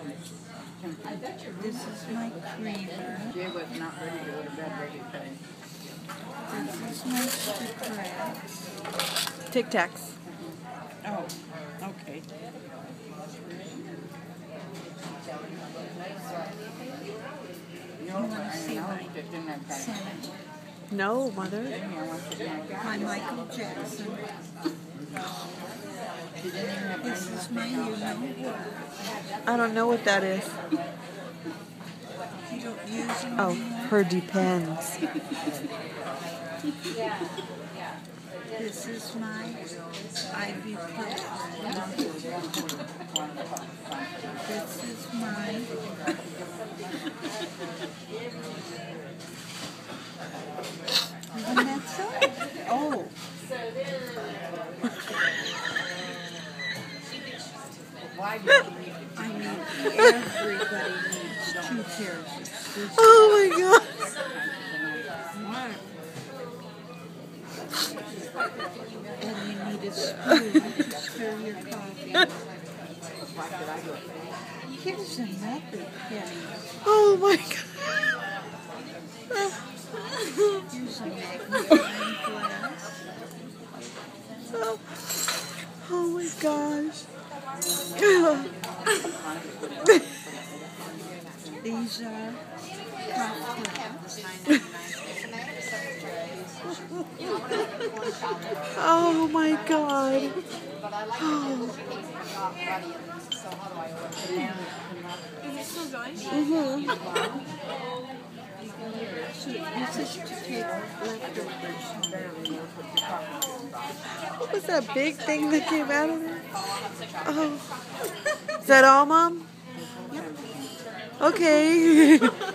This is my creamer. Jay was not ready to go to bed ready today. This is my sticker. Tic Tacs. Oh, okay. You want to see my Son, No, Mother. my Michael Jackson. This is my you-know-what. I don't know what that is. You don't use them Oh, anymore? her depends. This is my ibuprofen. This is my... Isn't that so? Oh. I mean, everybody needs 2 pairs of scissors. Oh my God. And you need a spoon to stir your coffee. Here's another penny. Oh my God. Here's a magnifying glass. Oh my gosh. These are cocktails. Oh my God. Oh. So this is to take leftovers home. What was that big thing that came out of there? Oh. Is that all, Mom? Okay.